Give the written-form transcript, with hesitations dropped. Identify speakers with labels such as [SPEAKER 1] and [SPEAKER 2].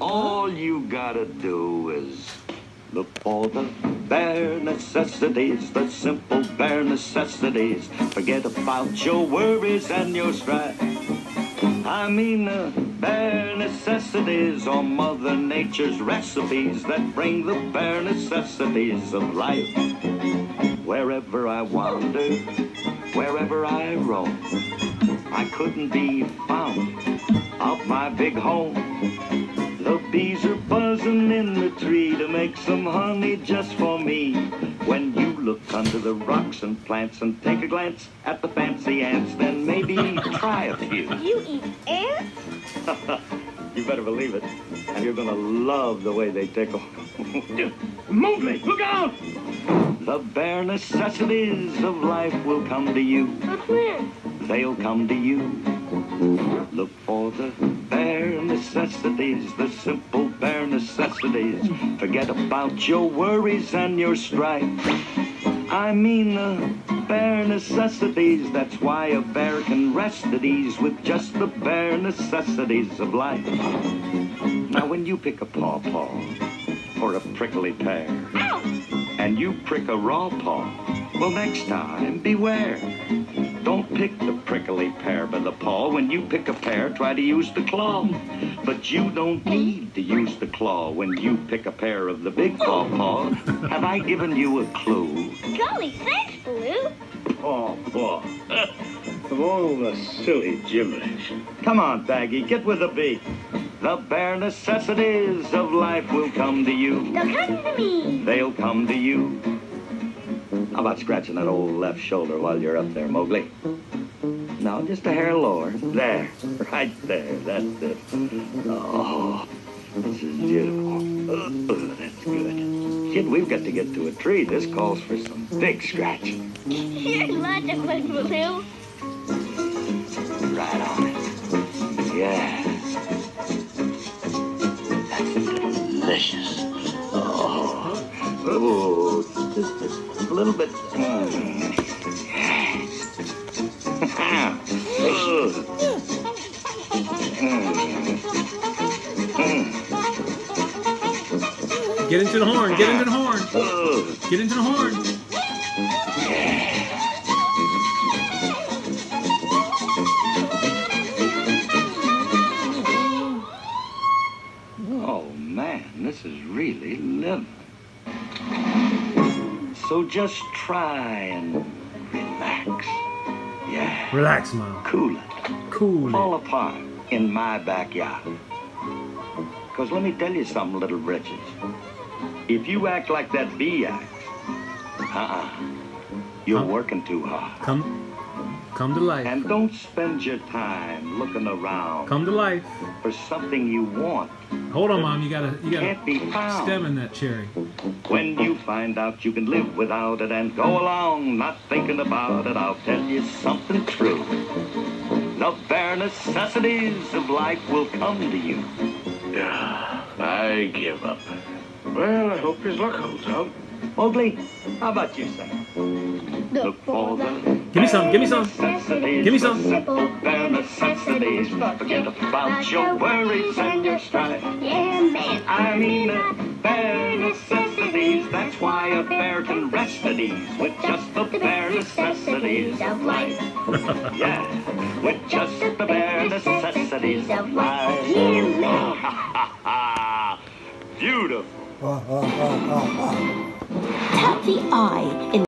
[SPEAKER 1] All you gotta do is look for the bare necessities, the simple bare necessities. Forget about your worries and your strife. I mean the bare necessities are Mother Nature's recipes that bring the bare necessities of life. Wherever I wander, wherever I roam, I couldn't be found out my big home. The bees are buzzing in the tree to make some honey just for me. When you look under the rocks and plants and take a glance at the fancy ants, then maybe try a few.
[SPEAKER 2] You eat ants?
[SPEAKER 1] You better believe it. And you're gonna love the way they tickle.
[SPEAKER 3] Mowgli, look out!
[SPEAKER 1] The bare necessities of life will come to you.
[SPEAKER 2] But when?
[SPEAKER 1] They'll come to you. Look for the bare necessities, the simple bare necessities. Forget about your worries and your strife. I mean the bare necessities. That's why a bear can rest at ease with just the bare necessities of life. Now when you pick a pawpaw or a prickly pear,
[SPEAKER 2] Ow!
[SPEAKER 1] and you prick a raw paw, well, next time, beware. Don't pick the prickly pear by the paw. When you pick a pear, try to use the claw. But you don't need to use the claw when you pick a pear of the big pawpaw. Have I given you a clue?
[SPEAKER 2] Golly, thanks, Baloo.
[SPEAKER 3] Oh, boy. Of all the silly gibberish.
[SPEAKER 1] Come on, Baggy, get with the beat. The bare necessities of life will come to you.
[SPEAKER 2] They'll come to me.
[SPEAKER 1] They'll come to you. How about scratching that old left shoulder while you're up there, Mowgli? No, just a hair lower. There, right there, that's it. Oh, this is beautiful. Oh, that's good. Kid, we've got to get to a tree. This calls for some big scratching.
[SPEAKER 2] Here's lots of fun, Baloo.
[SPEAKER 1] Right on it. Yeah. That's delicious. Oh, oh, just a little bit.
[SPEAKER 4] Get into the horn, get into the horn. Get into the horn.
[SPEAKER 1] Oh man, this is really living. So just try and relax. Yeah.
[SPEAKER 4] Relax, Mom.
[SPEAKER 1] Cool it.
[SPEAKER 4] Cool
[SPEAKER 1] Fall
[SPEAKER 4] it.
[SPEAKER 1] apart in my backyard. Because let me tell you something, little britches. If you act like that bee acts, you're working too hard.
[SPEAKER 4] Come to life.
[SPEAKER 1] And don't spend your time looking around
[SPEAKER 4] Come to life.
[SPEAKER 1] for something you want.
[SPEAKER 4] Hold on, Mom. You gotta
[SPEAKER 1] Can't be found.
[SPEAKER 4] stem in that cherry.
[SPEAKER 1] When you find out you can live without it and go along not thinking about it, I'll tell you something true. The bare necessities of life will come to you.
[SPEAKER 3] Yeah, I give up. Well, I hope his luck holds out.
[SPEAKER 1] Mowgli, how about you, son? Look for the
[SPEAKER 4] Give me some, give me some.
[SPEAKER 1] necessities,
[SPEAKER 4] Give me some.
[SPEAKER 1] the simple bare necessities. Forget about your worries and your strife.
[SPEAKER 2] Yeah, man.
[SPEAKER 1] I mean the bare necessities. That's why a bear can rest at ease with just the bare necessities of life. Yeah, with just the bare necessities of life.
[SPEAKER 2] Yeah, man.
[SPEAKER 1] Beautiful.
[SPEAKER 5] Tap the I in